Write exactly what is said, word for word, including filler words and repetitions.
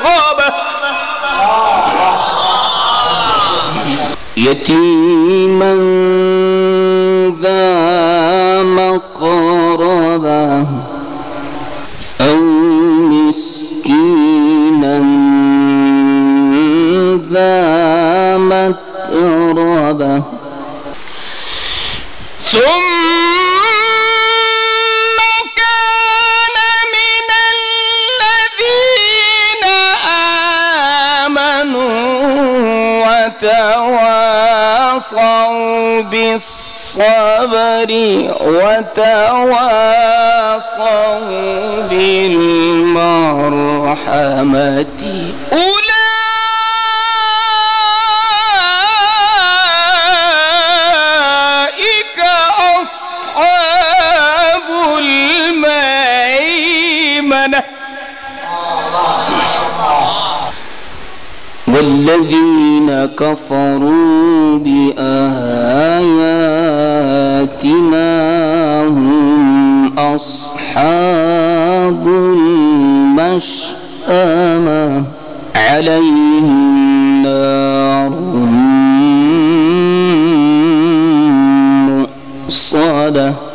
الغابة يتيما ذا مقربة أو مسكينا ذا متربة ثم كان من الذين آمنوا وتواصوا بالصبر وتواصوا بالمرحمة أولئك أصحاب الميمنة والذين كفروا بآياتنا هم أصحاب المشأمة عليهم نار مؤصدة